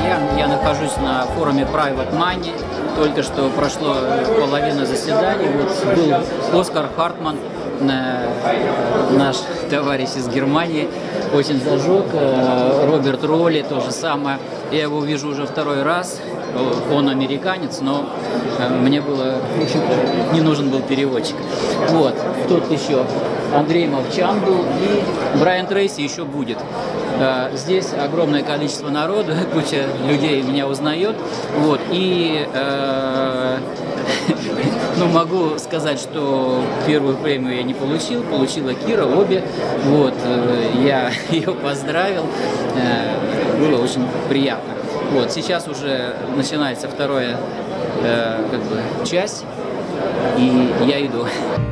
друзья! Я нахожусь на форуме Private Money. Только что прошло половина заседаний. Вот был Оскар Хартман, наш товарищ из Германии, очень зажег. Роберт Ролли то же самое. Я его вижу уже второй раз. Он американец, но мне было не нужен был переводчик. Вот, тут еще Андрей Мовчан был и Брайан Трейси еще будет. Здесь огромное количество народу, куча людей меня узнает. Вот, и ну, могу сказать, что первую премию я не получил, получила Кира, обе. Вот, я ее поздравил, было очень приятно. Вот, сейчас уже начинается вторая часть, и я иду.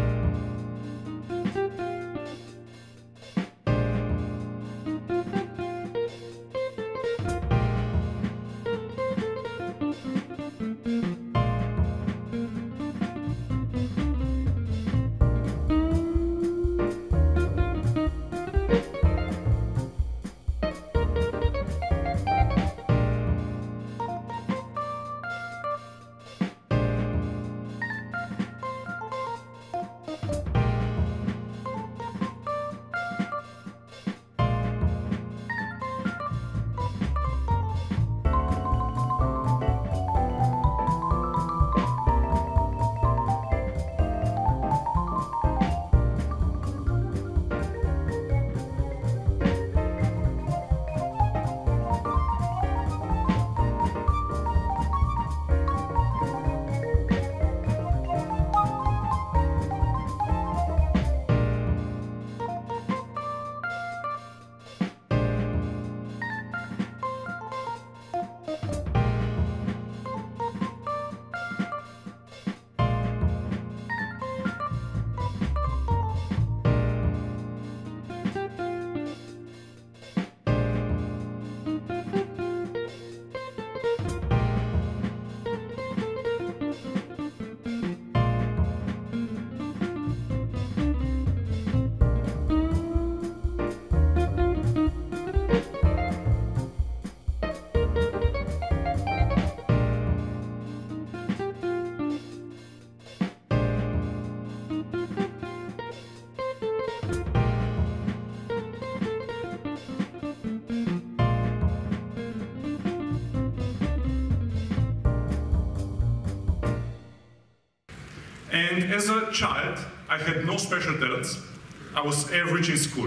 And as a child, I had no special talents. I was average in school.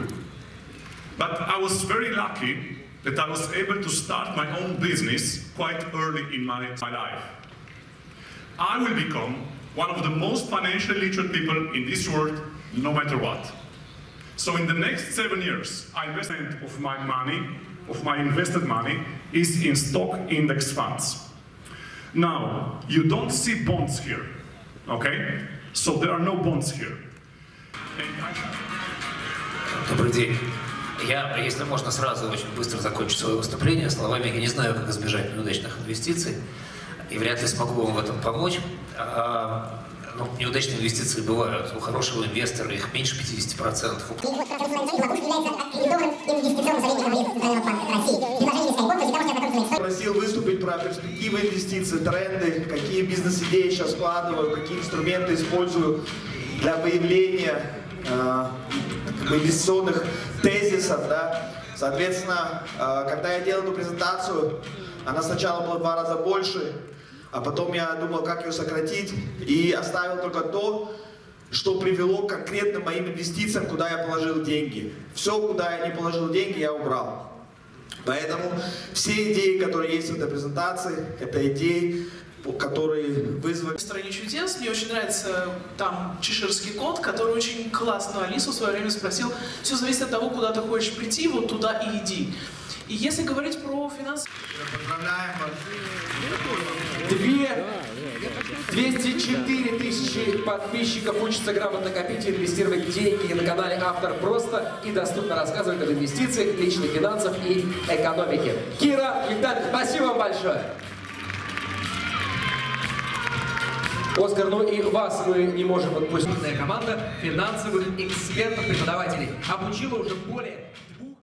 But I was very lucky that I was able to start my own business quite early in my life. I will become one of the most financially literate people in this world, no matter what. So in the next 7 years, investment of my money, of my invested money, is in stock index funds. Now, you don't see bonds here. Okay? So there are no bonds here. Добрый день. Я, если можно, сразу очень быстро закончу свое выступление словами: я не знаю, как избежать неудачных инвестиций, и вряд ли смогу вам в этом помочь. Но неудачные инвестиции бывают. У хорошего инвестора их меньше 50%. Просил выступить про перспективы инвестиций, тренды, какие бизнес-идеи сейчас вкладываю, какие инструменты использую для выявления инвестиционных тезисов. Да? Соответственно, когда я делал эту презентацию, она сначала была в 2 раза больше, а потом я думал, как ее сократить, и оставил только то, что привело к конкретным моим инвестициям, куда я положил деньги. Все, куда я не положил деньги, я убрал. Поэтому все идеи, которые есть в этой презентации, это идеи, которые вызвали... В «Стране чудес» мне очень нравится там чеширский кот, который очень классно Алису в свое время спросил: все зависит от того, куда ты хочешь прийти, вот туда и иди. И если говорить про финансы... Поздравляем вас. 204 тысячи подписчиков учатся грамотно копить и инвестировать деньги. И на канале «Автор просто и доступно» рассказывает об инвестициях, личных финансах и экономике. Кира, Виталий, спасибо вам большое. Оскар, ну и вас мы не можем отпустить. Команда финансовых экспертов, преподавателей обучила уже более...